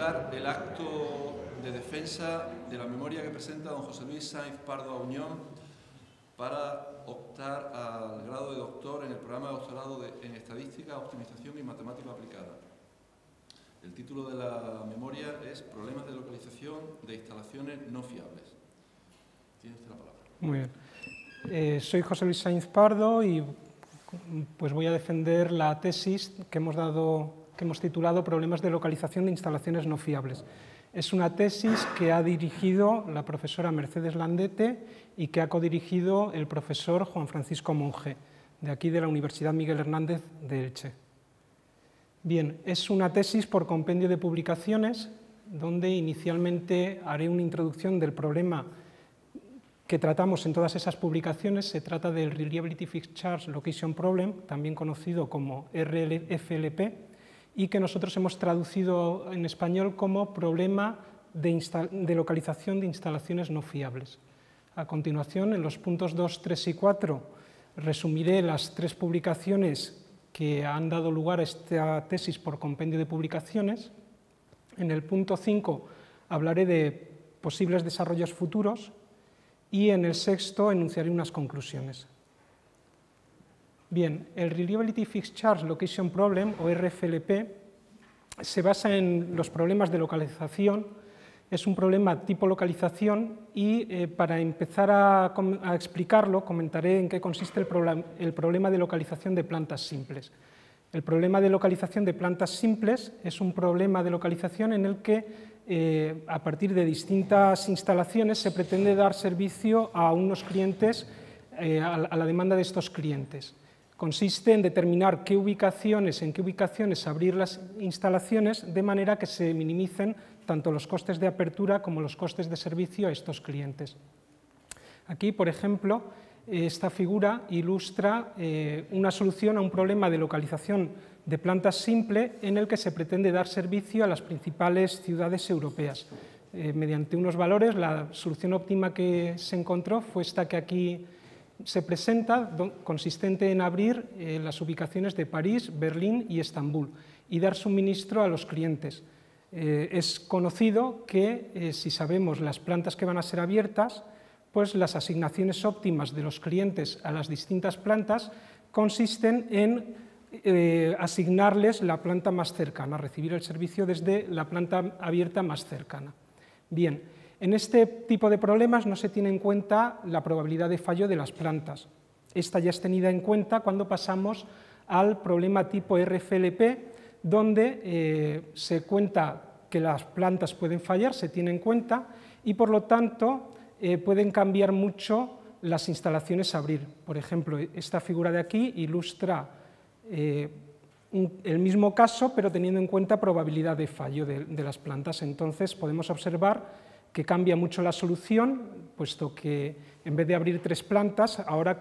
iniciar el acto de defensa de la memoria que presenta don José Luis Sainz Pardo Auñón para optar al grado de doctor en el programa de doctorado en Estadística, Optimización y Matemática Aplicada. El título de la memoria es Problemas de localización de instalaciones no fiables. Tiene usted la palabra. Muy bien. Soy José Luis Sainz Pardo y pues voy a defender la tesis que hemos titulado Problemas de localización de instalaciones no fiables. Es una tesis que ha dirigido la profesora Mercedes Landete y que ha codirigido el profesor Juan Francisco Monge, de aquí de la Universidad Miguel Hernández de Elche. Bien, es una tesis por compendio de publicaciones, donde inicialmente haré una introducción del problema que tratamos en todas esas publicaciones. Se trata del Reliability Fixed Charge Location Problem, también conocido como RFLP, y que nosotros hemos traducido en español como problema de localización de instalaciones no fiables. A continuación, en los puntos 2, 3 y 4, resumiré las tres publicaciones que han dado lugar a esta tesis por compendio de publicaciones. En el punto 5 hablaré de posibles desarrollos futuros y en el sexto enunciaré unas conclusiones. Bien, el Reliability Fixed Charge Location Problem, o RFLP, se basa en los problemas de localización. Es un problema tipo localización y para empezar a explicarlo comentaré en qué consiste el problema de localización de plantas simples. El problema de localización de plantas simples es un problema de localización en el que a partir de distintas instalaciones se pretende dar servicio a unos clientes, a la demanda de estos clientes. Consiste en determinar en qué ubicaciones abrir las instalaciones de manera que se minimicen tanto los costes de apertura como los costes de servicio a estos clientes. Aquí, por ejemplo, esta figura ilustra una solución a un problema de localización de plantas simple en el que se pretende dar servicio a las principales ciudades europeas. Mediante unos valores, la solución óptima que se encontró fue esta que aquí se presenta, consistente en abrir las ubicaciones de París, Berlín y Estambul y dar suministro a los clientes. Es conocido que si sabemos las plantas que van a ser abiertas, pues las asignaciones óptimas de los clientes a las distintas plantas consisten en asignarles la planta más cercana, recibir el servicio desde la planta abierta más cercana. Bien, en este tipo de problemas no se tiene en cuenta la probabilidad de fallo de las plantas. Esta ya es tenida en cuenta cuando pasamos al problema tipo RFLP, donde se cuenta que las plantas pueden fallar, se tiene en cuenta, y por lo tanto pueden cambiar mucho las instalaciones a abrir. Por ejemplo, esta figura de aquí ilustra el mismo caso, pero teniendo en cuenta probabilidad de fallo de las plantas. Entonces podemos observar que cambia mucho la solución, puesto que en vez de abrir 3 plantas, ahora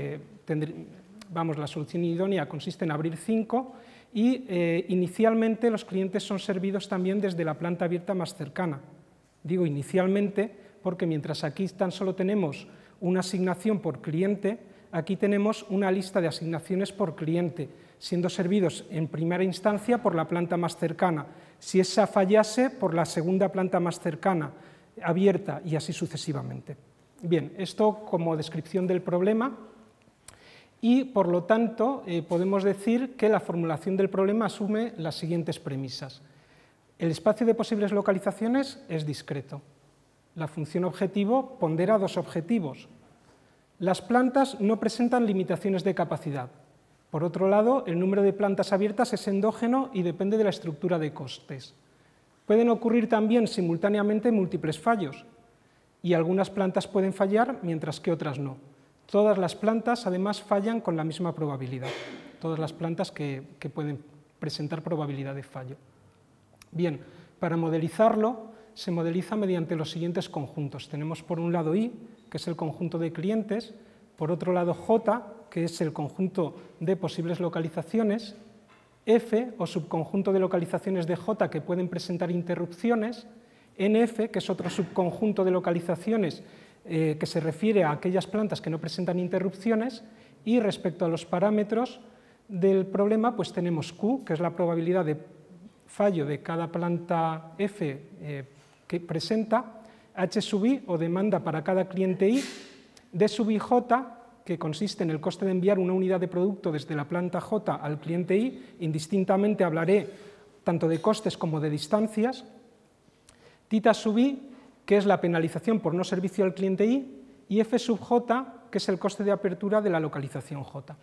la solución idónea consiste en abrir 5 y inicialmente los clientes son servidos también desde la planta abierta más cercana. Digo inicialmente porque mientras aquí tan solo tenemos una asignación por cliente, aquí tenemos una lista de asignaciones por cliente, siendo servidos en primera instancia por la planta más cercana. Si esa fallase, por la segunda planta más cercana, abierta, y así sucesivamente. Bien, esto como descripción del problema, y por lo tanto podemos decir que la formulación del problema asume las siguientes premisas. El espacio de posibles localizaciones es discreto. La función objetivo pondera 2 objetivos. Las plantas no presentan limitaciones de capacidad. Por otro lado, el número de plantas abiertas es endógeno y depende de la estructura de costes. Pueden ocurrir también simultáneamente múltiples fallos, y algunas plantas pueden fallar mientras que otras no. Todas las plantas además fallan con la misma probabilidad, todas las plantas que pueden presentar probabilidad de fallo. Bien, para modelizarlo se modeliza mediante los siguientes conjuntos. Tenemos por un lado I, que es el conjunto de clientes, por otro lado J, que es el conjunto de posibles localizaciones, F, o subconjunto de localizaciones de J que pueden presentar interrupciones, NF, que es otro subconjunto de localizaciones que se refiere a aquellas plantas que no presentan interrupciones, y respecto a los parámetros del problema, pues tenemos Q, que es la probabilidad de fallo de cada planta F que presenta, H sub I o demanda para cada cliente I, D sub I J, que consiste en el coste de enviar una unidad de producto desde la planta J al cliente I, indistintamente hablaré tanto de costes como de distancias, θ sub I, que es la penalización por no servicio al cliente I, y F sub J, que es el coste de apertura de la localización J.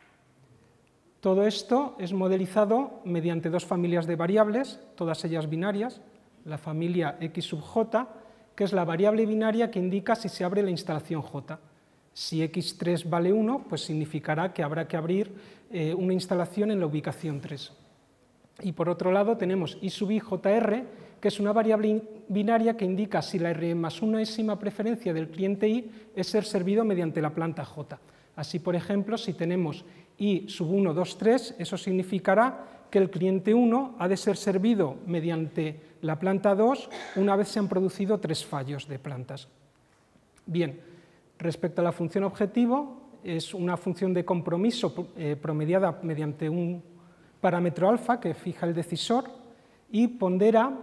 Todo esto es modelizado mediante dos familias de variables, todas ellas binarias, la familia X sub J, que es la variable binaria que indica si se abre la instalación J. Si X3 vale 1, pues significará que habrá que abrir una instalación en la ubicación 3. Y por otro lado tenemos I sub I JR, que es una variable binaria que indica si la R más 1ª preferencia del cliente I es ser servido mediante la planta J. Así, por ejemplo, si tenemos I sub 1, 2, 3, eso significará que el cliente 1 ha de ser servido mediante la planta 2 una vez se han producido 3 fallos de plantas. Bien, respecto a la función objetivo, es una función de compromiso promediada mediante un parámetro alfa que fija el decisor y pondera,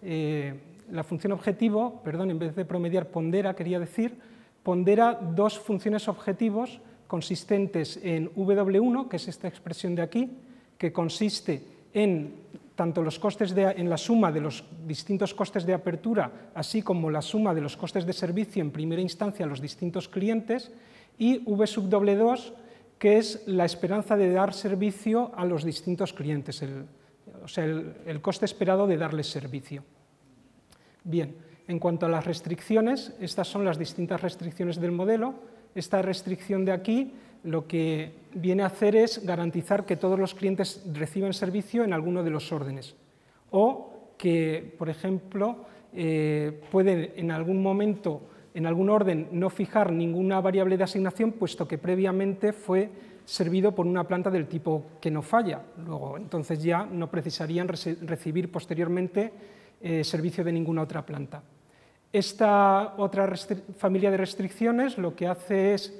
la función objetivo, perdón, en vez de promediar pondera, quería decir, pondera dos funciones objetivos consistentes en W1, que es esta expresión de aquí, que consiste en tanto los costes en la suma de los distintos costes de apertura, así como la suma de los costes de servicio en primera instancia a los distintos clientes, y V sub W2, que es la esperanza de dar servicio a los distintos clientes, o sea, el coste esperado de darles servicio. Bien, en cuanto a las restricciones, estas son las distintas restricciones del modelo. Esta restricción de aquí lo que viene a hacer es garantizar que todos los clientes reciben servicio en alguno de los órdenes, o que, por ejemplo, pueden en algún momento, en algún orden, no fijar ninguna variable de asignación, puesto que previamente fue servido por una planta del tipo que no falla. Luego, entonces ya no precisarían recibir posteriormente servicio de ninguna otra planta. Esta otra familia de restricciones lo que hace es,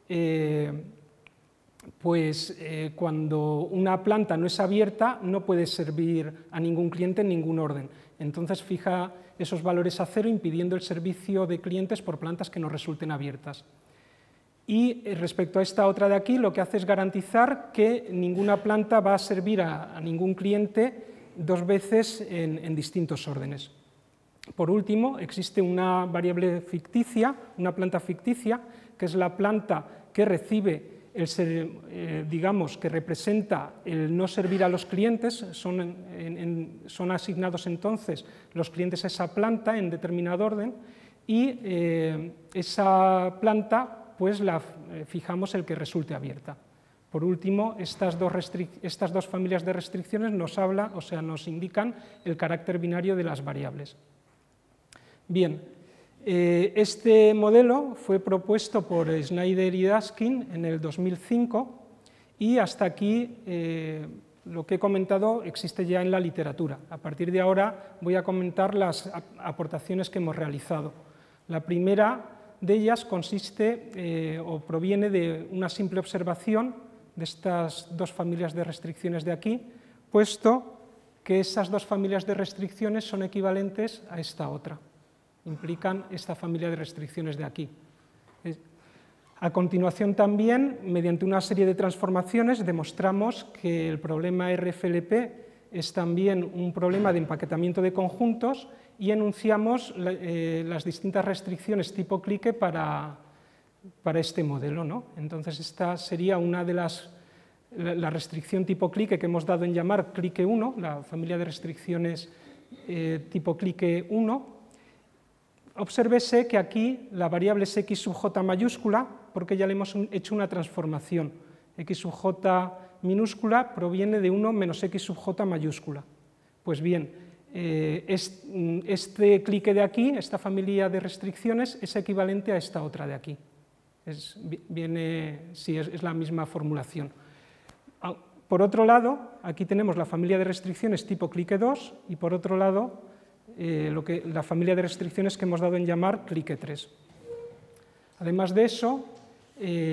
cuando una planta no es abierta, no puede servir a ningún cliente en ningún orden. Entonces fija esos valores a 0, impidiendo el servicio de clientes por plantas que no resulten abiertas. Y respecto a esta otra de aquí, lo que hace es garantizar que ninguna planta va a servir a ningún cliente dos veces en distintos órdenes. Por último, existe una variable ficticia, una planta ficticia, que es la planta que recibe, digamos, que representa el no servir a los clientes, son asignados entonces los clientes a esa planta en determinado orden, y esa planta pues la fijamos el que resulte abierta. Por último, estas dos familias de restricciones nos indican el carácter binario de las variables. Bien, este modelo fue propuesto por Schneider y Daskin en el 2005 y hasta aquí lo que he comentado existe ya en la literatura. A partir de ahora voy a comentar las aportaciones que hemos realizado. La primera de ellas consiste o proviene de una simple observación de estas dos familias de restricciones de aquí, puesto que esas dos familias de restricciones son equivalentes a esta otra, implican esta familia de restricciones de aquí. A continuación también, mediante una serie de transformaciones, demostramos que el problema RFLP es también un problema de empaquetamiento de conjuntos y enunciamos las distintas restricciones tipo clique para este modelo, ¿no? Entonces esta sería una de la restricción tipo clique que hemos dado en llamar clique 1, la familia de restricciones tipo clique 1. Obsérvese que aquí la variable es x sub j mayúscula porque ya le hemos hecho una transformación. X sub j minúscula proviene de 1 menos x sub j mayúscula. Pues bien, este clique de aquí, esta familia de restricciones, es equivalente a esta otra de aquí. Es la misma formulación. Por otro lado, aquí tenemos la familia de restricciones tipo clique 2 y por otro lado la familia de restricciones que hemos dado en llamar clique 3. Además de eso,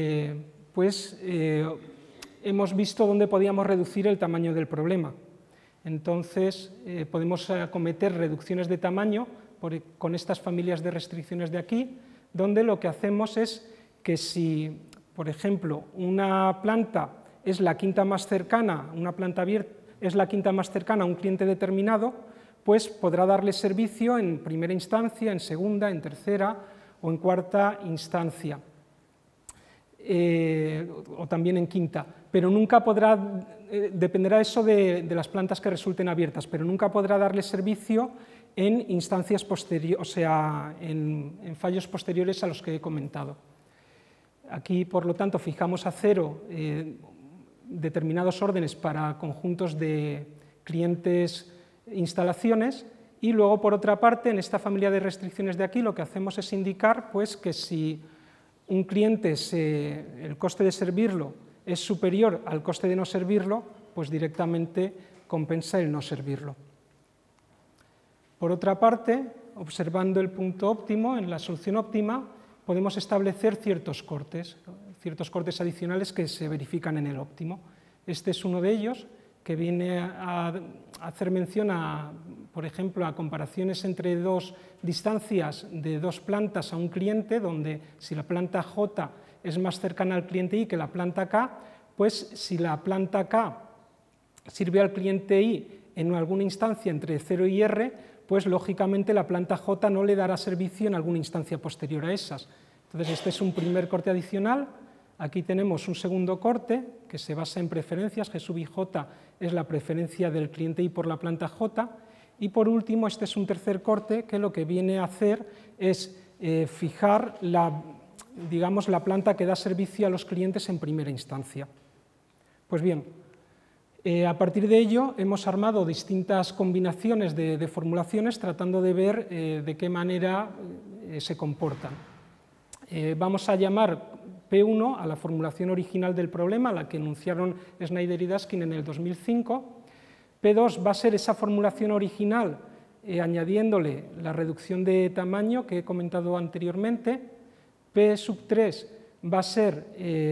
hemos visto dónde podíamos reducir el tamaño del problema. Entonces, podemos acometer reducciones de tamaño con estas familias de restricciones de aquí, donde lo que hacemos es que si, por ejemplo, una planta es la quinta más cercana, una planta abierta es la quinta más cercana a un cliente determinado, pues podrá darle servicio en primera instancia, en segunda, en tercera o en cuarta instancia, o también en quinta, pero nunca podrá, dependerá eso de las plantas que resulten abiertas, pero nunca podrá darle servicio en instancias posteriores, o sea, en fallos posteriores a los que he comentado. Aquí, por lo tanto, fijamos a 0 determinados órdenes para conjuntos de clientes instalaciones, y luego, por otra parte, en esta familia de restricciones de aquí, lo que hacemos es indicar pues, que si un cliente, el coste de servirlo es superior al coste de no servirlo, pues directamente compensa el no servirlo. Por otra parte, observando el punto óptimo, en la solución óptima, podemos establecer ciertos cortes adicionales que se verifican en el óptimo. Este es uno de ellos, que viene a hacer mención, por ejemplo, a comparaciones entre dos distancias de dos plantas a un cliente, donde si la planta J es más cercana al cliente I que la planta K, pues si la planta K sirve al cliente I en alguna instancia entre 0 y R, pues lógicamente la planta J no le dará servicio en alguna instancia posterior a esas. Entonces este es un primer corte adicional. Aquí tenemos un segundo corte que se basa en preferencias, G sub I J es la preferencia del cliente I por la planta J, y por último este es un tercer corte que lo que viene a hacer es fijar la planta que da servicio a los clientes en primera instancia. Pues bien, a partir de ello hemos armado distintas combinaciones de formulaciones tratando de ver de qué manera se comportan. Vamos a llamar P1 a la formulación original del problema, la que enunciaron Schneider y Daskin en el 2005. P2 va a ser esa formulación original añadiéndole la reducción de tamaño que he comentado anteriormente. P sub 3 va a ser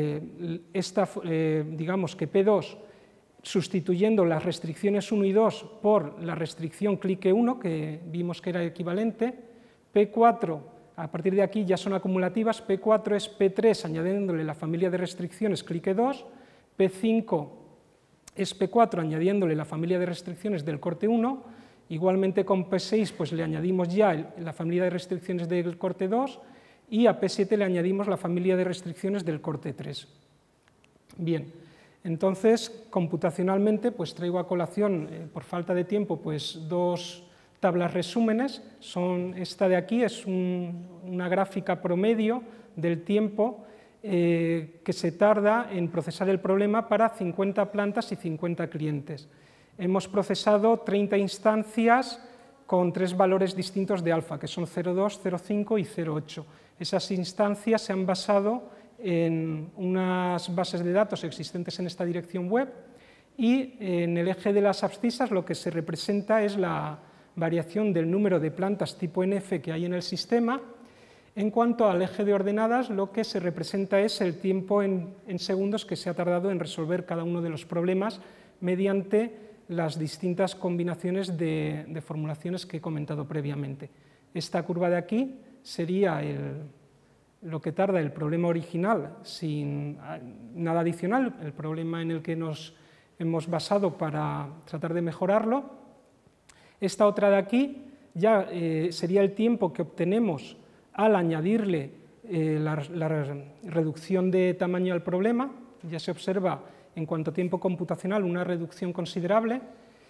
digamos que P2 sustituyendo las restricciones 1 y 2 por la restricción clique 1, que vimos que era equivalente. P4, a partir de aquí ya son acumulativas, P4 es P3 añadiéndole la familia de restricciones clique 2, P5 es P4 añadiéndole la familia de restricciones del corte 1, igualmente con P6 pues le añadimos ya la familia de restricciones del corte 2 y a P7 le añadimos la familia de restricciones del corte 3. Bien, entonces computacionalmente pues traigo a colación, por falta de tiempo, pues dos tablas resúmenes. Esta de aquí es una gráfica promedio del tiempo que se tarda en procesar el problema para 50 plantas y 50 clientes. Hemos procesado 30 instancias con 3 valores distintos de alfa, que son 0,2, 0,5 y 0,8. Esas instancias se han basado en unas bases de datos existentes en esta dirección web, y en el eje de las abscisas lo que se representa es la variación del número de plantas tipo NF que hay en el sistema. En cuanto al eje de ordenadas, lo que se representa es el tiempo en segundos que se ha tardado en resolver cada uno de los problemas mediante las distintas combinaciones de formulaciones que he comentado previamente. Esta curva de aquí sería lo que tarda el problema original sin nada adicional, el problema en el que nos hemos basado para tratar de mejorarlo. Esta otra de aquí ya sería el tiempo que obtenemos al añadirle la reducción de tamaño al problema. Ya se observa en cuanto a tiempo computacional una reducción considerable.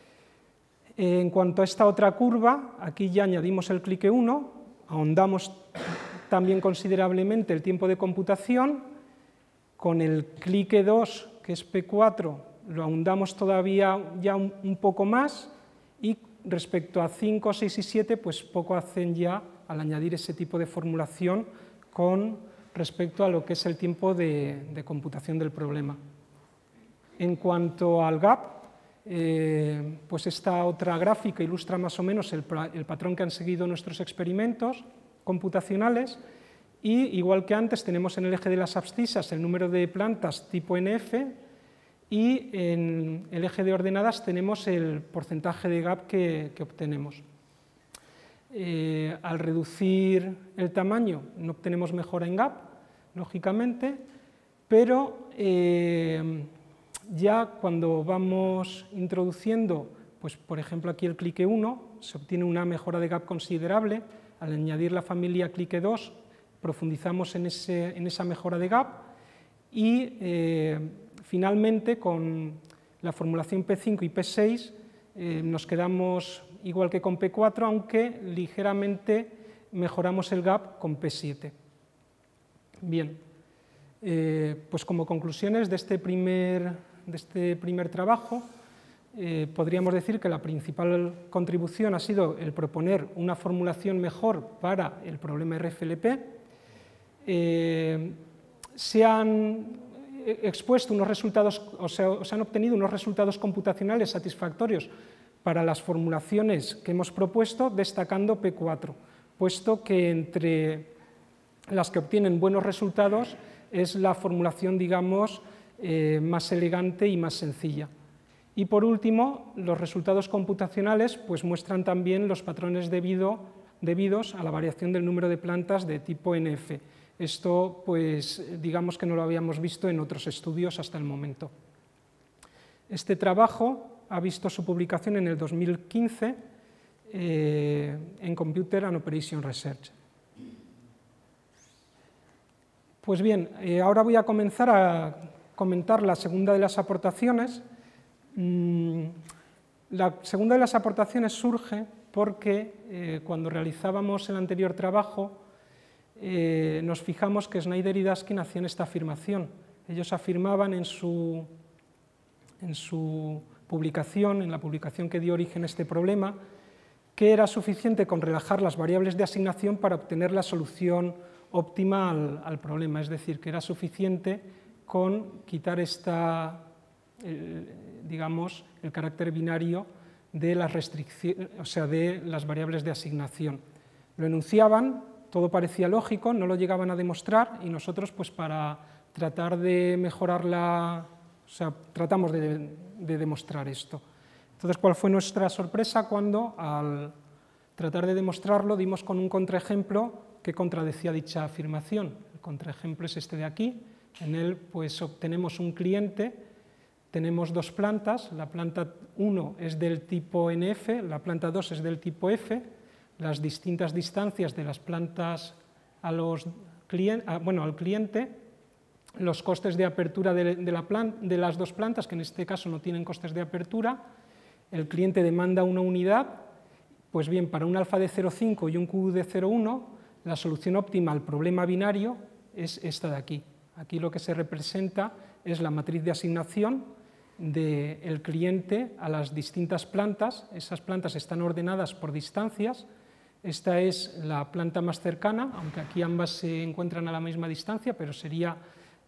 En cuanto a esta otra curva, aquí ya añadimos el clique 1, ahondamos también considerablemente el tiempo de computación. Con el clique 2, que es P4, lo ahondamos todavía ya un poco más, y respecto a 5, 6 y 7, pues poco hacen ya al añadir ese tipo de formulación con respecto a lo que es el tiempo de computación del problema. En cuanto al gap, pues esta otra gráfica ilustra más o menos el patrón que han seguido nuestros experimentos computacionales, y igual que antes tenemos en el eje de las abscisas el número de plantas tipo NF, y en el eje de ordenadas tenemos el porcentaje de gap que obtenemos. Al reducir el tamaño no obtenemos mejora en gap, lógicamente, pero ya cuando vamos introduciendo, pues por ejemplo aquí el clique 1, se obtiene una mejora de gap considerable. Al añadir la familia clique 2, profundizamos en esa mejora de gap y finalmente con la formulación P5 y P6 nos quedamos igual que con P4, aunque ligeramente mejoramos el gap con P7. Bien, pues como conclusiones de este primer trabajo, podríamos decir que la principal contribución ha sido el proponer una formulación mejor para el problema RFLP. Se han expuesto unos resultados, o sea, se han obtenido unos resultados computacionales satisfactorios para las formulaciones que hemos propuesto, destacando P4, puesto que entre las que obtienen buenos resultados es la formulación, digamos, más elegante y más sencilla. Y por último, los resultados computacionales pues, muestran también los patrones debidos a la variación del número de plantas de tipo NF. Esto, pues, digamos que no lo habíamos visto en otros estudios hasta el momento. Este trabajo ha visto su publicación en el 2015 en Computer and Operation Research. Pues bien, ahora voy a comenzar a comentar la segunda de las aportaciones. La segunda de las aportaciones surge porque cuando realizábamos el anterior trabajo nos fijamos que Schneider y Daskin hacían esta afirmación. Ellos afirmaban en su publicación, en la publicación que dio origen a este problema, que era suficiente con relajar las variables de asignación para obtener la solución óptima al problema, es decir, que era suficiente con quitar digamos, el carácter binario de las restricciones, o sea, de las variables de asignación. Lo enunciaban, todo parecía lógico, no lo llegaban a demostrar y nosotros, pues para tratar de mejorarla, o sea, tratamos de demostrar esto. Entonces, ¿cuál fue nuestra sorpresa cuando al tratar de demostrarlo dimos con un contraejemplo que contradecía dicha afirmación? El contraejemplo es este de aquí. En él pues obtenemos un cliente, tenemos dos plantas, la planta 1 es del tipo NF, la planta 2 es del tipo F, las distintas distancias de las plantas al cliente, los costes de apertura de las dos plantas, que en este caso no tienen costes de apertura, el cliente demanda una unidad, pues bien, para un alfa de 0,5 y un Q de 0,1, la solución óptima al problema binario es esta de aquí. Aquí lo que se representa es la matriz de asignación del cliente a las distintas plantas. Esas plantas están ordenadas por distancias. Esta es la planta más cercana, aunque aquí ambas se encuentran a la misma distancia, pero sería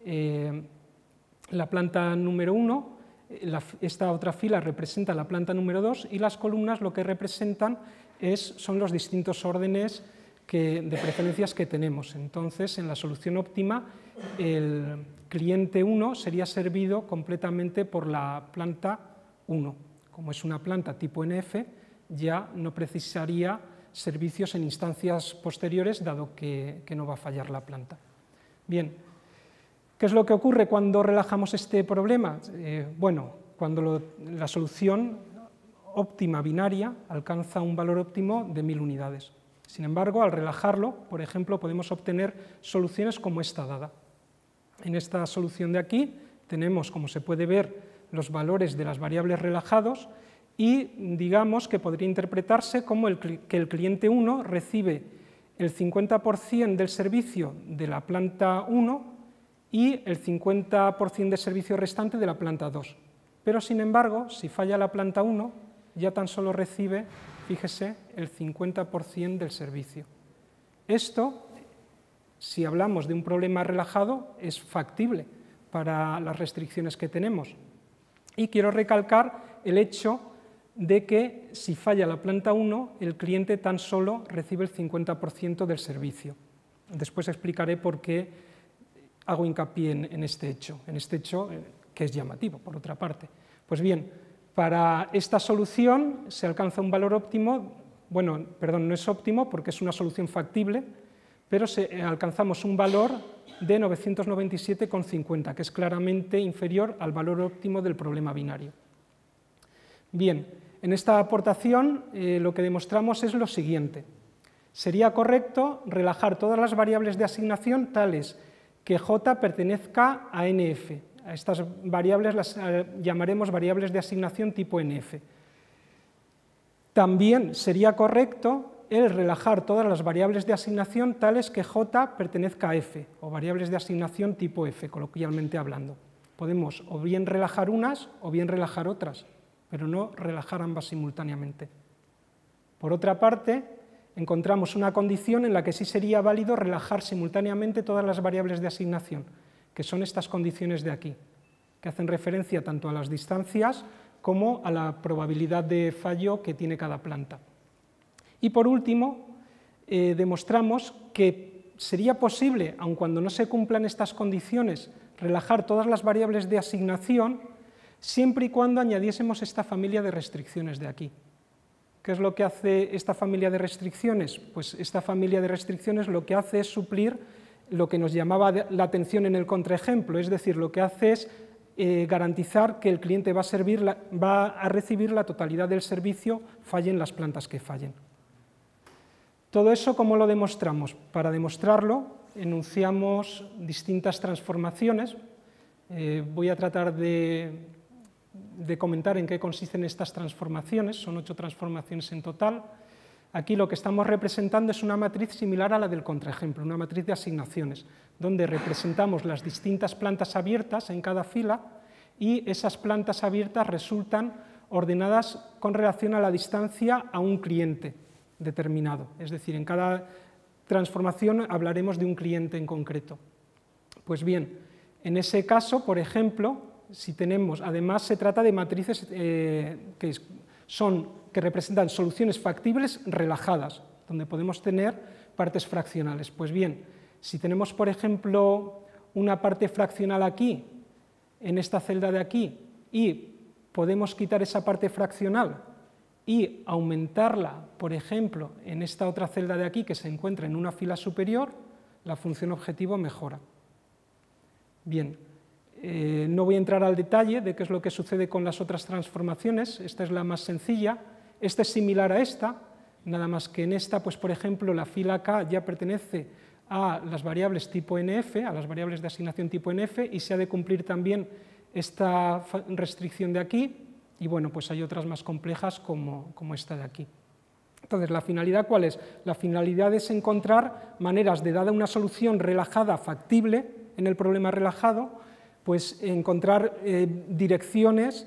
la planta número 1. Esta otra fila representa la planta número 2 y las columnas lo que representan son los distintos órdenes de preferencias que tenemos. Entonces, en la solución óptima, el cliente 1 sería servido completamente por la planta 1. Como es una planta tipo NF, ya no precisaría servicios en instancias posteriores, dado que no va a fallar la planta. Bien, ¿qué es lo que ocurre cuando relajamos este problema? Bueno, cuando la solución óptima binaria alcanza un valor óptimo de 1000 unidades. Sin embargo, al relajarlo, por ejemplo, podemos obtener soluciones como esta dada. En esta solución de aquí tenemos, como se puede ver, los valores de las variables relajados y digamos que podría interpretarse como que el cliente 1 recibe el 50% del servicio de la planta 1 y el 50% del servicio restante de la planta 2. Pero, sin embargo, si falla la planta 1, ya tan solo recibe, fíjese, el 50% del servicio. Esto, si hablamos de un problema relajado, es factible para las restricciones que tenemos. Y quiero recalcar el hecho de que si falla la planta 1, el cliente tan solo recibe el 50% del servicio. Después explicaré por qué hago hincapié en este hecho. En este hecho, que es llamativo, por otra parte. Pues bien, para esta solución se alcanza un valor óptimo, bueno, perdón, no es óptimo porque es una solución factible, pero alcanzamos un valor de 997,50, que es claramente inferior al valor óptimo del problema binario. Bien, en esta aportación lo que demostramos es lo siguiente. Sería correcto relajar todas las variables de asignación tales que J pertenezca a NF. A estas variables las llamaremos variables de asignación tipo NF. También sería correcto el relajar todas las variables de asignación tales que J pertenezca a F, o variables de asignación tipo F, coloquialmente hablando. Podemos o bien relajar unas o bien relajar otras, pero no relajar ambas simultáneamente. Por otra parte, encontramos una condición en la que sí sería válido relajar simultáneamente todas las variables de asignación, que son estas condiciones de aquí, que hacen referencia tanto a las distancias como a la probabilidad de fallo que tiene cada planta. Y por último, demostramos que sería posible, aun cuando no se cumplan estas condiciones, relajar todas las variables de asignación, siempre y cuando añadiésemos esta familia de restricciones de aquí. ¿Qué es lo que hace esta familia de restricciones? Pues esta familia de restricciones lo que hace es suplir lo que nos llamaba la atención en el contraejemplo, es decir, lo que hace es garantizar que el cliente va a recibir la totalidad del servicio, fallen las plantas que fallen. Todo eso, ¿cómo lo demostramos? Para demostrarlo, enunciamos distintas transformaciones. Voy a tratar de comentar en qué consisten estas transformaciones, son 8 transformaciones en total. Aquí lo que estamos representando es una matriz similar a la del contraejemplo, una matriz de asignaciones, donde representamos las distintas plantas abiertas en cada fila y esas plantas abiertas resultan ordenadas con relación a la distancia a un cliente determinado. Es decir, en cada transformación hablaremos de un cliente en concreto. Pues bien, en ese caso, por ejemplo, si tenemos, además se trata de matrices que representan soluciones factibles relajadas, donde podemos tener partes fraccionales. Pues bien, si tenemos, por ejemplo, una parte fraccional aquí, en esta celda de aquí, y podemos quitar esa parte fraccional y aumentarla, por ejemplo, en esta otra celda de aquí que se encuentra en una fila superior, la función objetivo mejora. Bien, no voy a entrar al detalle de qué es lo que sucede con las otras transformaciones, esta es la más sencilla, esta es similar a esta, nada más que en esta, pues por ejemplo, la fila K ya pertenece a las variables tipo NF, a las variables de asignación tipo NF, y se ha de cumplir también esta restricción de aquí, y bueno, pues hay otras más complejas como esta de aquí. Entonces, ¿la finalidad cuál es? La finalidad es encontrar maneras de, dada una solución relajada, factible en el problema relajado, pues encontrar direcciones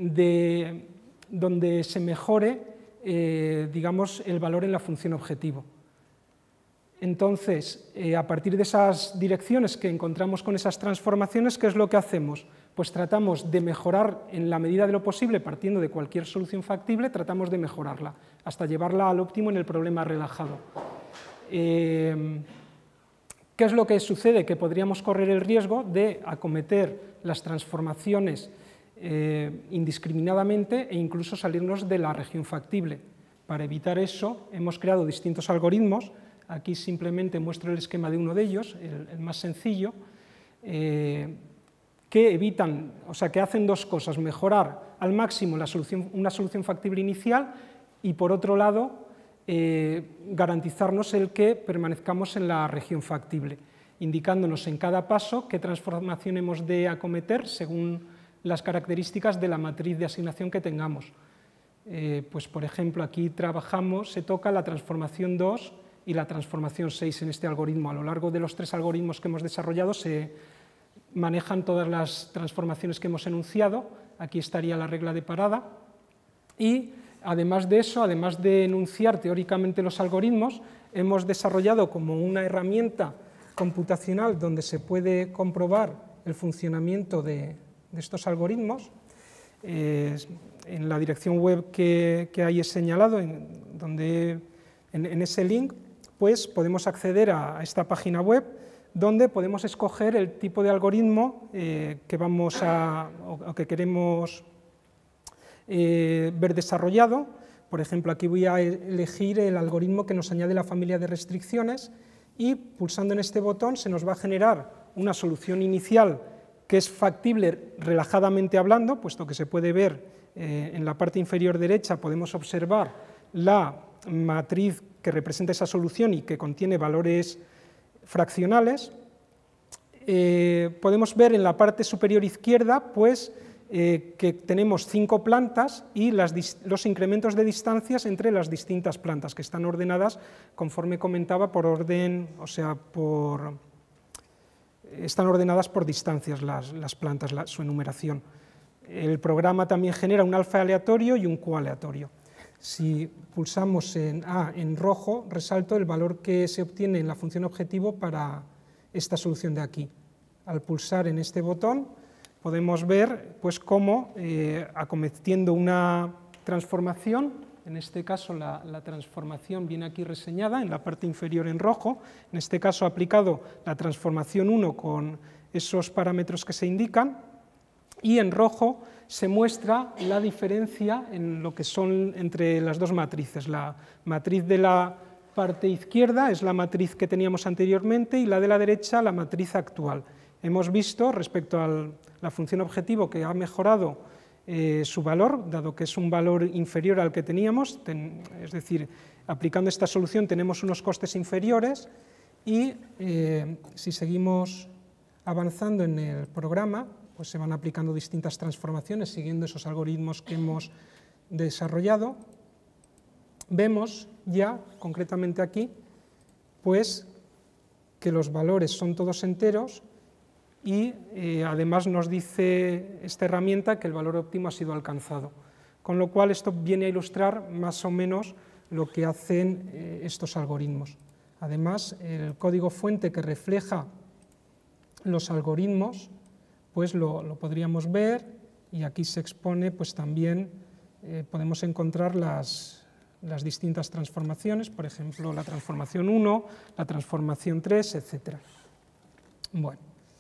donde se mejore, digamos, el valor en la función objetivo. Entonces, a partir de esas direcciones que encontramos con esas transformaciones, ¿qué es lo que hacemos? Pues tratamos de mejorar en la medida de lo posible, partiendo de cualquier solución factible, tratamos de mejorarla, hasta llevarla al óptimo en el problema relajado. ¿Qué es lo que sucede? Que podríamos correr el riesgo de acometer las transformaciones indiscriminadamente e incluso salirnos de la región factible. Para evitar eso, hemos creado distintos algoritmos. Aquí simplemente muestro el esquema de uno de ellos, el más sencillo, que evitan, o sea, que hacen dos cosas: mejorar al máximo una solución factible inicial y, por otro lado, garantizarnos el que permanezcamos en la región factible, indicándonos en cada paso qué transformación hemos de acometer según las características de la matriz de asignación que tengamos. Pues, por ejemplo, aquí se toca la transformación 2 y la transformación 6 en este algoritmo. A lo largo de los 3 algoritmos que hemos desarrollado se manejan todas las transformaciones que hemos enunciado. Aquí estaría la regla de parada. Y además de eso, además de enunciar teóricamente los algoritmos, hemos desarrollado como una herramienta computacional donde se puede comprobar el funcionamiento de estos algoritmos. En la dirección web que ahí he señalado, en ese link, pues podemos acceder a esta página web donde podemos escoger el tipo de algoritmo que vamos o que queremos ver desarrollado. Por ejemplo, aquí voy a elegir el algoritmo que nos añade la familia de restricciones y pulsando en este botón se nos va a generar una solución inicial que es factible relajadamente hablando, puesto que se puede ver en la parte inferior derecha, podemos observar la matriz que representa esa solución y que contiene valores fraccionales. Podemos ver en la parte superior izquierda pues, que tenemos 5 plantas y los incrementos de distancias entre las distintas plantas, que están ordenadas, conforme comentaba, por orden, o sea, están ordenadas por distancias las plantas, su enumeración. El programa también genera un alfa aleatorio y un Q aleatorio. Si pulsamos en A en rojo, resalto el valor que se obtiene en la función objetivo para esta solución de aquí. Al pulsar en este botón podemos ver pues, cómo, acometiendo una transformación, en este caso la transformación viene aquí reseñada en la parte inferior en rojo, en este caso aplicado la transformación 1 con esos parámetros que se indican, y en rojo se muestra la diferencia en lo que son entre las dos matrices. La matriz de la parte izquierda es la matriz que teníamos anteriormente y la de la derecha la matriz actual. Hemos visto respecto a la función objetivo que ha mejorado su valor, dado que es un valor inferior al que teníamos, es decir, aplicando esta solución tenemos unos costes inferiores y si seguimos avanzando en el programa, pues se van aplicando distintas transformaciones siguiendo esos algoritmos que hemos desarrollado. Vemos ya, concretamente aquí, pues que los valores son todos enteros y además nos dice esta herramienta que el valor óptimo ha sido alcanzado. Con lo cual esto viene a ilustrar más o menos lo que hacen estos algoritmos. Además, el código fuente que refleja los algoritmos pues lo podríamos ver y aquí se expone, pues también podemos encontrar las distintas transformaciones, por ejemplo, la transformación 1, la transformación 3, etc. Bueno.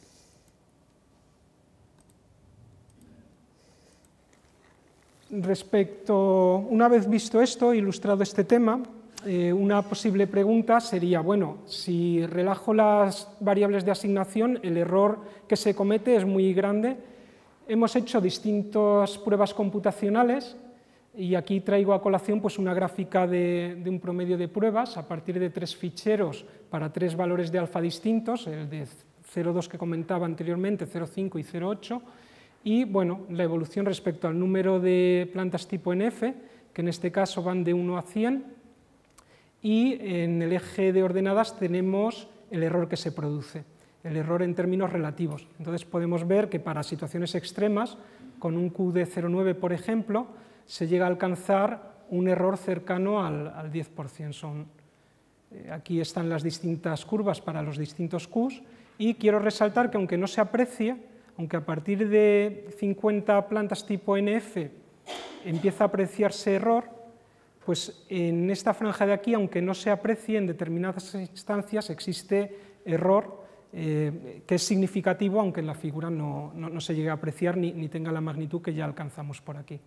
Respecto, una vez visto esto, ilustrado este tema, una posible pregunta sería, bueno, si relajo las variables de asignación, el error que se comete es muy grande. Hemos hecho distintas pruebas computacionales y aquí traigo a colación pues, una gráfica de un promedio de pruebas a partir de 3 ficheros para 3 valores de alfa distintos, el de 0,2 que comentaba anteriormente, 0,5 y 0,8, y bueno, la evolución respecto al número de plantas tipo NF, que en este caso van de 1 a 100, y en el eje de ordenadas tenemos el error que se produce, el error en términos relativos. Entonces podemos ver que para situaciones extremas, con un Q de 0,9 por ejemplo, se llega a alcanzar un error cercano al 10%. Aquí están las distintas curvas para los distintos Qs y quiero resaltar que aunque no se aprecie, aunque a partir de 50 plantas tipo NF empieza a apreciarse error, pues en esta franja de aquí, aunque no se aprecie, en determinadas instancias existe error que es significativo, aunque en la figura no se llegue a apreciar ni tenga la magnitud que ya alcanzamos por aquí.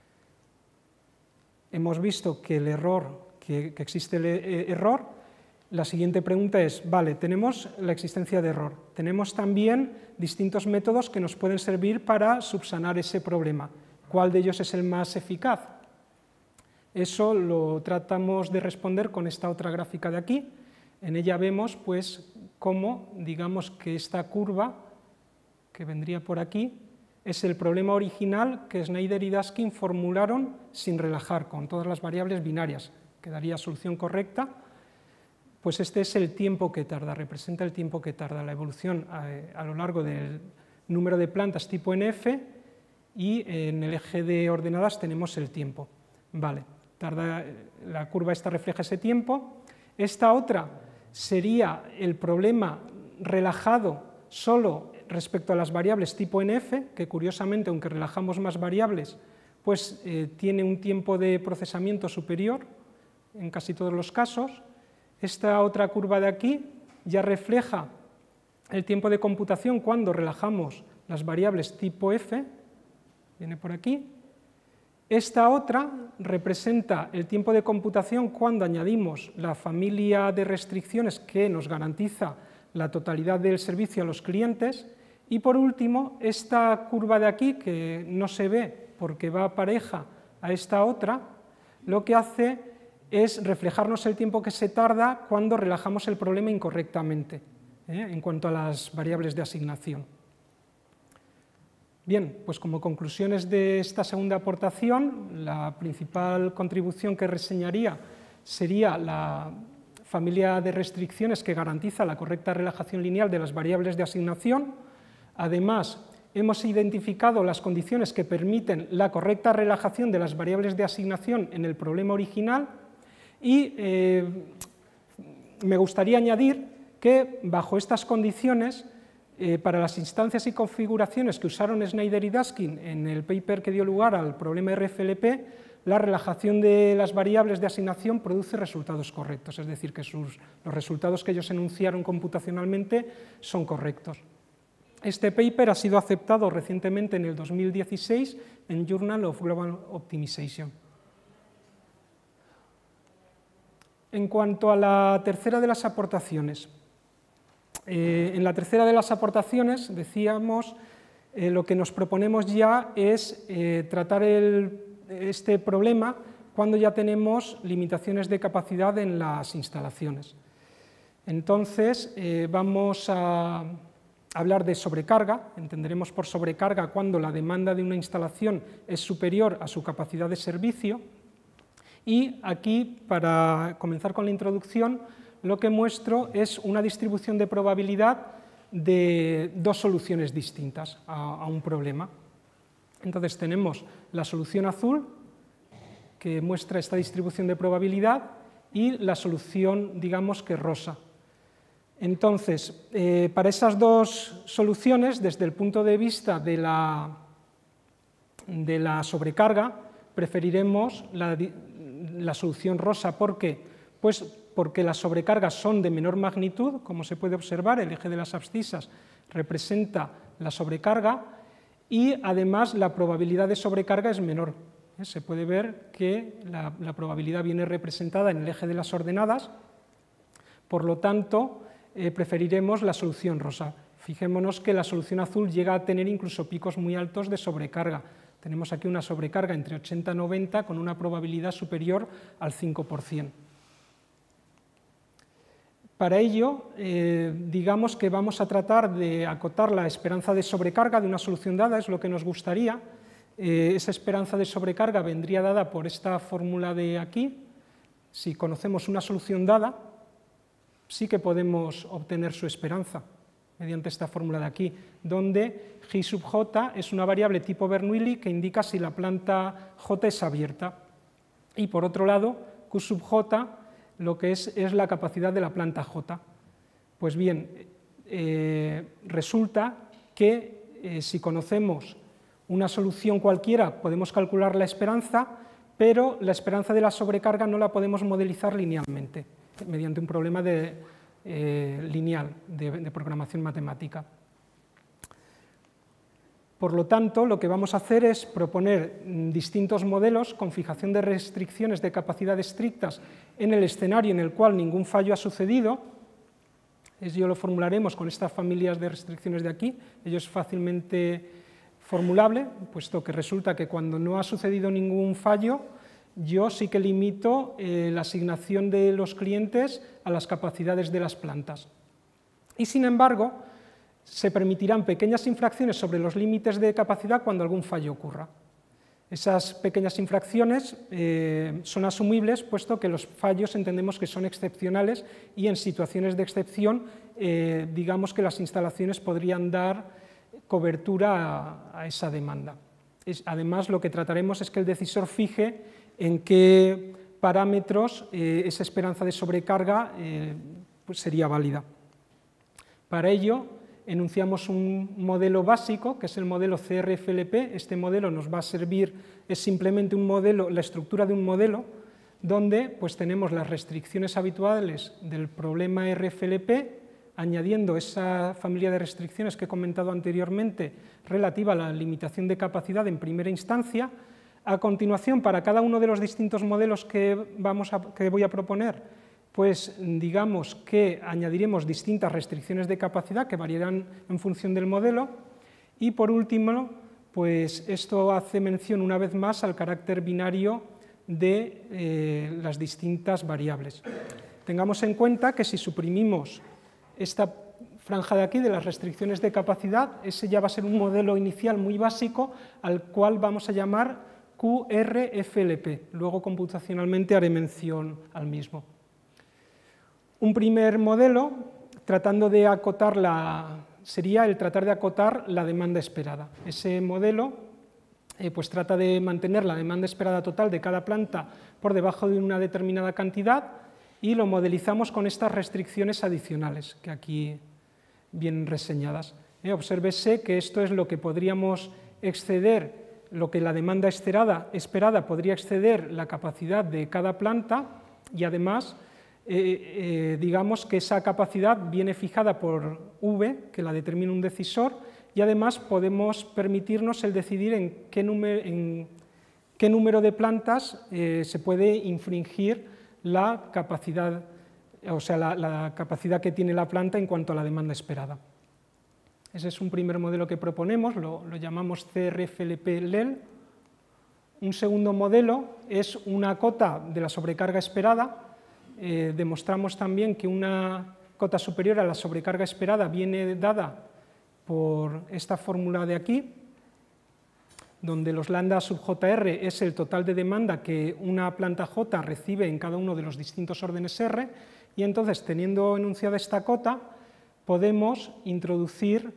Hemos visto que el error, que existe el error. La siguiente pregunta es, vale, tenemos la existencia de error, tenemos también distintos métodos que nos pueden servir para subsanar ese problema. ¿Cuál de ellos es el más eficaz? Eso lo tratamos de responder con esta otra gráfica de aquí. En ella vemos pues, cómo, digamos que esta curva, que vendría por aquí, es el problema original que Schneider y Daskin formularon sin relajar, con todas las variables binarias, que daría solución correcta. Pues este es el tiempo que tarda, representa el tiempo que tarda la evolución a lo largo del número de plantas tipo NF y en el eje de ordenadas tenemos el tiempo. Vale, la curva esta refleja ese tiempo. Esta otra sería el problema relajado solo respecto a las variables tipo NF, que curiosamente, aunque relajamos más variables, pues tiene un tiempo de procesamiento superior en casi todos los casos. Esta otra curva de aquí ya refleja el tiempo de computación cuando relajamos las variables tipo f, viene por aquí. Esta otra representa el tiempo de computación cuando añadimos la familia de restricciones que nos garantiza la totalidad del servicio a los clientes. Y por último, esta curva de aquí, que no se ve porque va pareja a esta otra, lo que hace es reflejarnos el tiempo que se tarda cuando relajamos el problema incorrectamente, en cuanto a las variables de asignación. Bien, pues como conclusiones de esta segunda aportación, la principal contribución que reseñaría sería la familia de restricciones que garantiza la correcta relajación lineal de las variables de asignación. Además, hemos identificado las condiciones que permiten la correcta relajación de las variables de asignación en el problema original y me gustaría añadir que bajo estas condiciones, para las instancias y configuraciones que usaron Snyder y Daskin en el paper que dio lugar al problema RFLP, la relajación de las variables de asignación produce resultados correctos, es decir, que los resultados que ellos enunciaron computacionalmente son correctos. Este paper ha sido aceptado recientemente en el 2016 en Journal of Global Optimization. En cuanto a la tercera de las aportaciones, en la tercera de las aportaciones, decíamos, lo que nos proponemos ya es tratar este problema cuando ya tenemos limitaciones de capacidad en las instalaciones. Entonces, vamos a hablar de sobrecarga. Entenderemos por sobrecarga cuando la demanda de una instalación es superior a su capacidad de servicio. Y aquí, para comenzar con la introducción, lo que muestro es una distribución de probabilidad de dos soluciones distintas a un problema. Entonces tenemos la solución azul, que muestra esta distribución de probabilidad, y la solución, digamos que rosa. Entonces, para esas dos soluciones, desde el punto de vista de la sobrecarga, preferiremos la solución rosa. ¿Por qué? Pues porque las sobrecargas son de menor magnitud, como se puede observar, el eje de las abscisas representa la sobrecarga y además la probabilidad de sobrecarga es menor. Se puede ver que la probabilidad viene representada en el eje de las ordenadas, por lo tanto preferiremos la solución rosa. Fijémonos que la solución azul llega a tener incluso picos muy altos de sobrecarga. Tenemos aquí una sobrecarga entre 80 y 90 con una probabilidad superior al 5%. Para ello, digamos que vamos a tratar de acotar la esperanza de sobrecarga de una solución dada, es lo que nos gustaría. Esa esperanza de sobrecarga vendría dada por esta fórmula de aquí. Si conocemos una solución dada, sí que podemos obtener su esperanza mediante esta fórmula de aquí, donde G sub J es una variable tipo Bernoulli que indica si la planta J es abierta. Y por otro lado, Q sub J lo que es la capacidad de la planta J. Pues bien, resulta que si conocemos una solución cualquiera podemos calcular la esperanza, pero la esperanza de la sobrecarga no la podemos modelizar linealmente, mediante un problema lineal de programación matemática. Por lo tanto, lo que vamos a hacer es proponer distintos modelos con fijación de restricciones de capacidad estrictas en el escenario en el cual ningún fallo ha sucedido. Ello lo formularemos con estas familias de restricciones de aquí. Ello es fácilmente formulable, puesto que resulta que cuando no ha sucedido ningún fallo, yo sí que limito la asignación de los clientes a las capacidades de las plantas. Y sin embargo, se permitirán pequeñas infracciones sobre los límites de capacidad cuando algún fallo ocurra. Esas pequeñas infracciones son asumibles, puesto que los fallos entendemos que son excepcionales y en situaciones de excepción, digamos que las instalaciones podrían dar cobertura a esa demanda. Además, lo que trataremos es que el decisor fije en qué parámetros esa esperanza de sobrecarga pues sería válida. Para ello, enunciamos un modelo básico, que es el modelo CRFLP. Este modelo nos va a servir, es simplemente un modelo, la estructura de un modelo, donde pues, tenemos las restricciones habituales del problema RFLP, añadiendo esa familia de restricciones que he comentado anteriormente relativa a la limitación de capacidad en primera instancia. A continuación, para cada uno de los distintos modelos que voy a proponer, pues digamos que añadiremos distintas restricciones de capacidad que variarán en función del modelo. Y por último, pues esto hace mención una vez más al carácter binario de las distintas variables. Tengamos en cuenta que si suprimimos esta franja de aquí de las restricciones de capacidad, ese ya va a ser un modelo inicial muy básico al cual vamos a llamar QRFLP. Luego computacionalmente haré mención al mismo. Un primer modelo, sería el tratar de acotar la demanda esperada. Ese modelo pues trata de mantener la demanda esperada total de cada planta por debajo de una determinada cantidad y lo modelizamos con estas restricciones adicionales que aquí vienen reseñadas. Obsérvese que esto es lo que podríamos exceder, lo que la demanda esperada podría exceder la capacidad de cada planta y además digamos que esa capacidad viene fijada por V, que la determina un decisor, y además podemos permitirnos el decidir en qué número de plantas se puede infringir la capacidad, o sea, la capacidad que tiene la planta en cuanto a la demanda esperada. Ese es un primer modelo que proponemos, lo llamamos CRFLP-LEL. Un segundo modelo es una cota de la sobrecarga esperada. Demostramos también que una cota superior a la sobrecarga esperada viene dada por esta fórmula de aquí, donde los lambda sub JR es el total de demanda que una planta J recibe en cada uno de los distintos órdenes R, y entonces, teniendo enunciada esta cota, podemos introducirla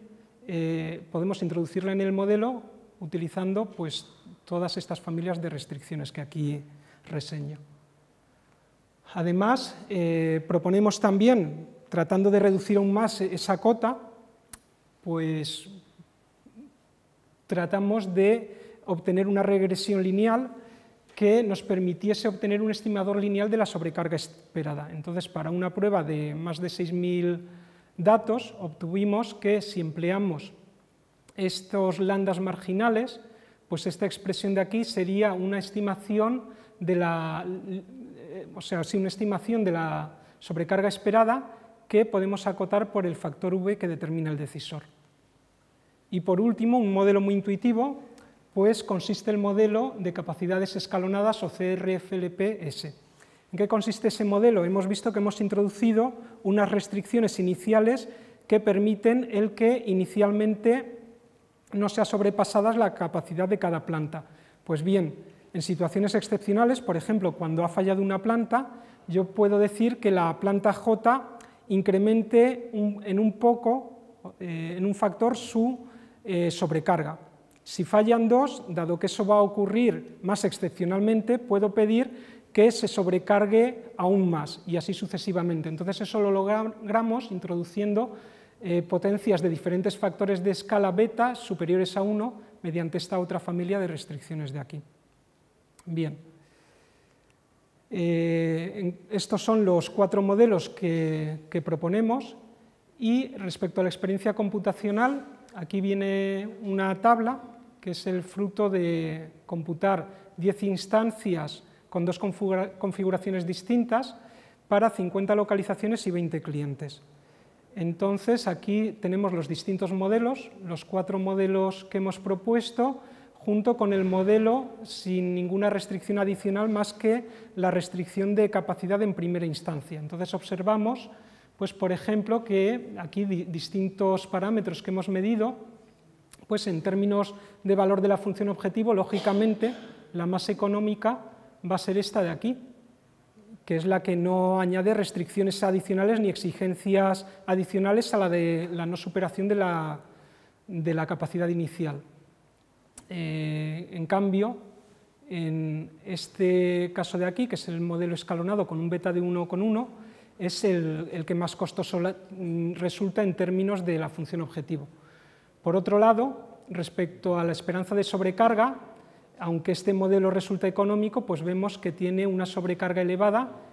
en el modelo utilizando pues, todas estas familias de restricciones que aquí reseño. Además, proponemos también, tratando de reducir aún más esa cota, pues tratamos de obtener una regresión lineal que nos permitiese obtener un estimador lineal de la sobrecarga esperada. Entonces, para una prueba de más de 6.000 datos, obtuvimos que si empleamos estos lambdas marginales, pues esta expresión de aquí sería una estimación de la sobrecarga esperada que podemos acotar por el factor V que determina el decisor. Y por último, un modelo muy intuitivo, pues consiste el modelo de capacidades escalonadas o CRFLP-S. ¿En qué consiste ese modelo? Hemos visto que hemos introducido unas restricciones iniciales que permiten el que inicialmente no sea sobrepasada la capacidad de cada planta. Pues bien, en situaciones excepcionales, por ejemplo, cuando ha fallado una planta, yo puedo decir que la planta J incremente en un factor su sobrecarga. Si fallan dos, dado que eso va a ocurrir más excepcionalmente, puedo pedir que se sobrecargue aún más y así sucesivamente. Entonces eso lo logramos introduciendo potencias de diferentes factores de escala beta superiores a 1 mediante esta otra familia de restricciones de aquí. Bien. Estos son los 4 modelos que proponemos y respecto a la experiencia computacional, aquí viene una tabla que es el fruto de computar 10 instancias con 2 configuraciones distintas para 50 localizaciones y 20 clientes. Entonces, aquí tenemos los distintos modelos, los 4 modelos que hemos propuesto, junto con el modelo sin ninguna restricción adicional más que la restricción de capacidad en primera instancia. Entonces, observamos, pues, por ejemplo, que aquí distintos parámetros que hemos medido, pues en términos de valor de la función objetivo, lógicamente, la más económica va a ser esta de aquí, que es la que no añade restricciones adicionales ni exigencias adicionales a la de la no superación de la capacidad inicial. En cambio, en este caso de aquí, que es el modelo escalonado con un beta de 1,1, es el que más costoso resulta en términos de la función objetivo. Por otro lado, respecto a la esperanza de sobrecarga, aunque este modelo resulta económico, pues vemos que tiene una sobrecarga elevada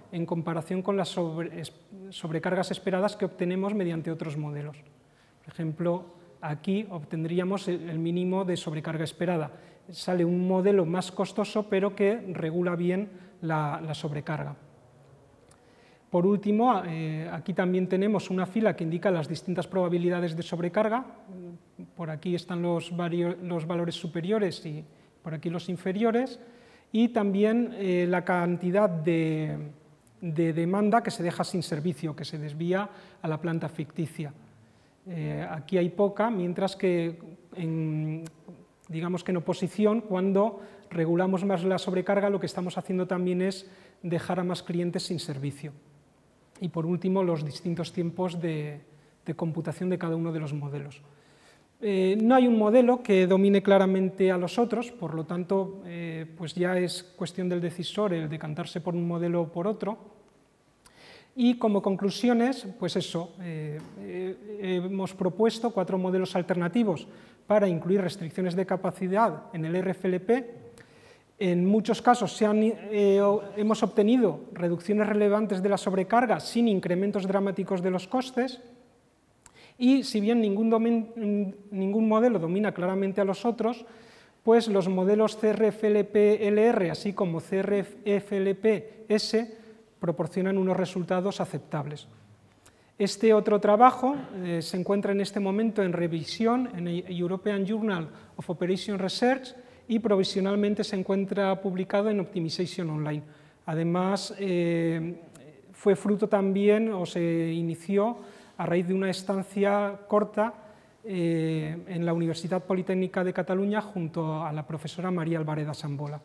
en comparación con las sobrecargas esperadas que obtenemos mediante otros modelos. Por ejemplo, aquí obtendríamos el mínimo de sobrecarga esperada. Sale un modelo más costoso, pero que regula bien la sobrecarga. Por último, aquí también tenemos una fila que indica las distintas probabilidades de sobrecarga. Por aquí están los valores superiores y por aquí los inferiores. Y también la cantidad de demanda que se deja sin servicio, que se desvía a la planta ficticia. Aquí hay poca, mientras que digamos que en oposición, cuando regulamos más la sobrecarga, lo que estamos haciendo también es dejar a más clientes sin servicio. Y por último, los distintos tiempos de computación de cada uno de los modelos. No hay un modelo que domine claramente a los otros, por lo tanto, pues ya es cuestión del decisor el decantarse por un modelo o por otro. Y como conclusiones, pues eso, hemos propuesto 4 modelos alternativos para incluir restricciones de capacidad en el RFLP. En muchos casos hemos obtenido reducciones relevantes de la sobrecarga sin incrementos dramáticos de los costes, y si bien ningún modelo domina claramente a los otros, pues los modelos CRFLP-LR así como CRFLP-S proporcionan unos resultados aceptables. Este otro trabajo se encuentra en este momento en revisión en el European Journal of Operation Research y provisionalmente se encuentra publicado en Optimization Online. Además, fue fruto también, o se inició a raíz de una estancia corta en la Universidad Politécnica de Cataluña junto a la profesora María Albareda Sambola.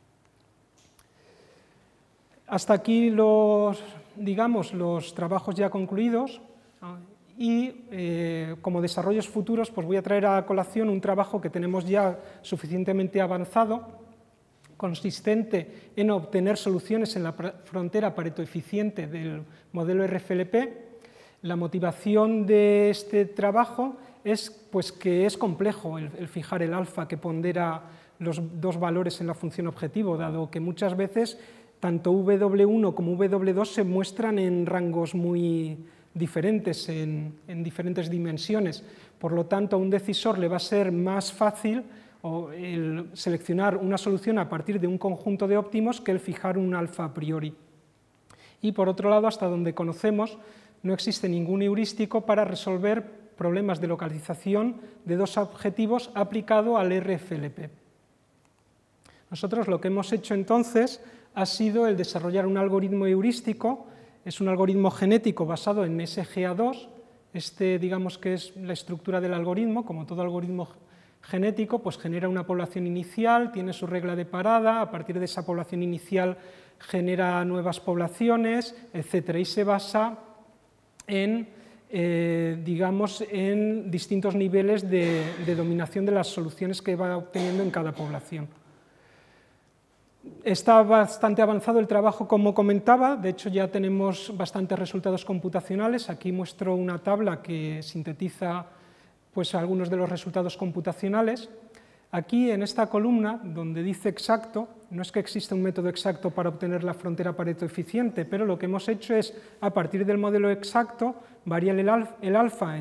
Hasta aquí los trabajos ya concluidos. Y como desarrollos futuros, pues voy a traer a colación un trabajo que tenemos ya suficientemente avanzado, consistente en obtener soluciones en la frontera pareto-eficiente del modelo RFLP. La motivación de este trabajo es pues, que es complejo el fijar el alfa que pondera los dos valores en la función objetivo, dado que muchas veces tanto W1 como W2 se muestran en rangos muy diferentes, en diferentes dimensiones. Por lo tanto, a un decisor le va a ser más fácil el seleccionar una solución a partir de un conjunto de óptimos que el fijar un alfa a priori. Y por otro lado, hasta donde conocemos, no existe ningún heurístico para resolver problemas de localización de dos objetivos aplicado al RFLP. Nosotros lo que hemos hecho entonces ha sido el desarrollar un algoritmo heurístico. Es un algoritmo genético basado en SGA2, digamos que es la estructura del algoritmo. Como todo algoritmo genético, pues genera una población inicial, tiene su regla de parada, a partir de esa población inicial genera nuevas poblaciones, etc. Y se basa en distintos niveles de dominación de las soluciones que va obteniendo en cada población. Está bastante avanzado el trabajo, como comentaba, de hecho ya tenemos bastantes resultados computacionales. Aquí muestro una tabla que sintetiza pues, algunos de los resultados computacionales. Aquí en esta columna, donde dice exacto, no es que exista un método exacto para obtener la frontera Pareto eficiente, pero lo que hemos hecho es, a partir del modelo exacto, variar el alfa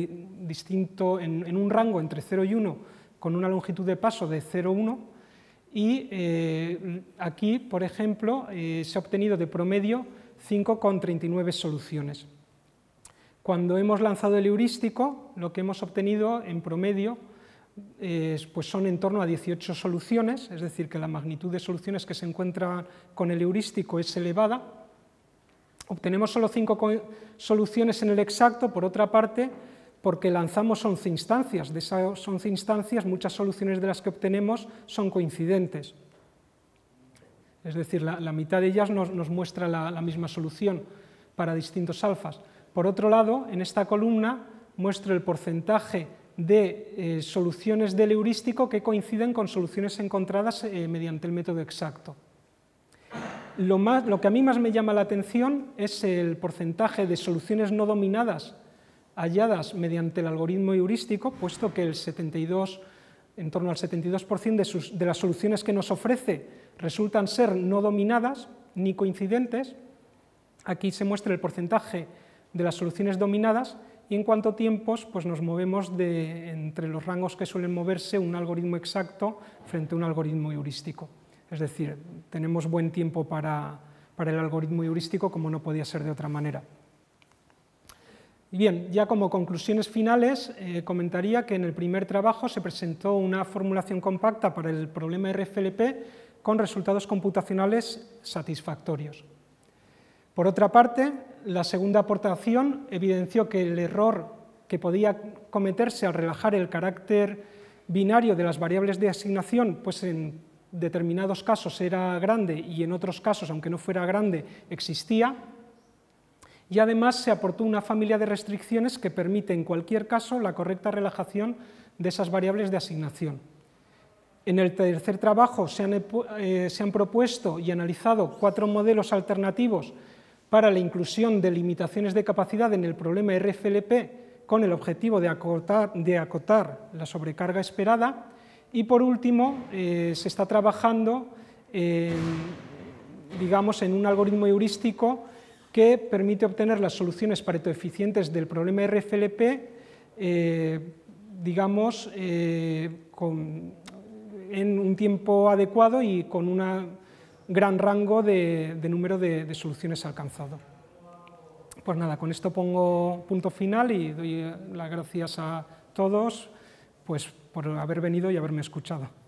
en un rango entre 0 y 1, con una longitud de paso de 0,1, y aquí, por ejemplo, se ha obtenido de promedio 5,39 soluciones. Cuando hemos lanzado el heurístico, lo que hemos obtenido en promedio pues son en torno a 18 soluciones, es decir, que la magnitud de soluciones que se encuentran con el heurístico es elevada. Obtenemos solo 5 soluciones en el exacto, por otra parte, porque lanzamos 11 instancias. De esas 11 instancias, muchas soluciones de las que obtenemos son coincidentes. Es decir, la mitad de ellas nos muestra la misma solución para distintos alfas. Por otro lado, en esta columna muestro el porcentaje de soluciones del heurístico que coinciden con soluciones encontradas mediante el método exacto. Lo que a mí más me llama la atención es el porcentaje de soluciones no dominadas halladas mediante el algoritmo heurístico, puesto que en torno al 72% de las soluciones que nos ofrece resultan ser no dominadas ni coincidentes, Aquí se muestra el porcentaje de las soluciones dominadas y en cuanto a tiempos pues nos movemos entre los rangos que suelen moverse un algoritmo exacto frente a un algoritmo heurístico. Es decir, tenemos buen tiempo para el algoritmo heurístico, como no podía ser de otra manera. Bien, ya como conclusiones finales, comentaría que en el primer trabajo se presentó una formulación compacta para el problema RFLP con resultados computacionales satisfactorios. Por otra parte, la segunda aportación evidenció que el error que podía cometerse al relajar el carácter binario de las variables de asignación, pues en determinados casos era grande y en otros casos, aunque no fuera grande, existía. Y además se aportó una familia de restricciones que permite en cualquier caso la correcta relajación de esas variables de asignación. En el tercer trabajo se han propuesto y analizado 4 modelos alternativos para la inclusión de limitaciones de capacidad en el problema RFLP con el objetivo de acotar la sobrecarga esperada. Y por último, se está trabajando digamos, en un algoritmo heurístico que permite obtener las soluciones pareto eficientes del problema RFLP, digamos, en un tiempo adecuado y con un gran rango de número de soluciones alcanzado. Pues nada, con esto pongo punto final y doy las gracias a todos pues, por haber venido y haberme escuchado.